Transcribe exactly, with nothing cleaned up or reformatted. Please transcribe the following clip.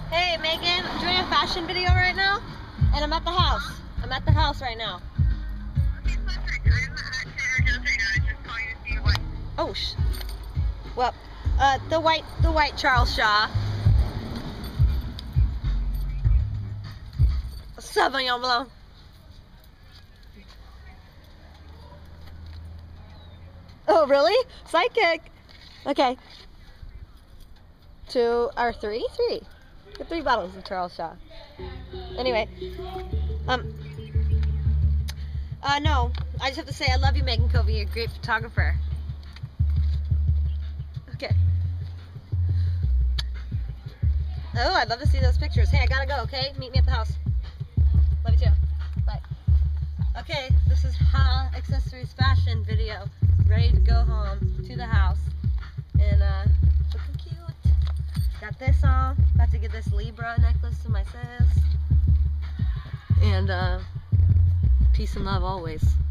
Hey Megan, I'm doing a fashion video right now, and I'm at the house. I'm at the house right now. Okay, perfect. I'm at Trader Joe's right now. I just called you to see what. Oh, sh well, uh, the white, the white Charles Shaw. Sauvignon Blanc. Oh, really? Psychic. Okay. Two or three, three. Three bottles of Charles Shaw. Anyway, um, uh, no, I just have to say I love you, Megan Covey. You're a great photographer. Okay. Oh, I'd love to see those pictures. Hey, I gotta go, okay? Meet me at the house. Love you too. Bye. Okay, this is H A H Accessories Fashion video. Ready to go home to the house. And, uh, looking cute. Got this on. About to get this Libra necklace to my sis. And, uh, peace and love always.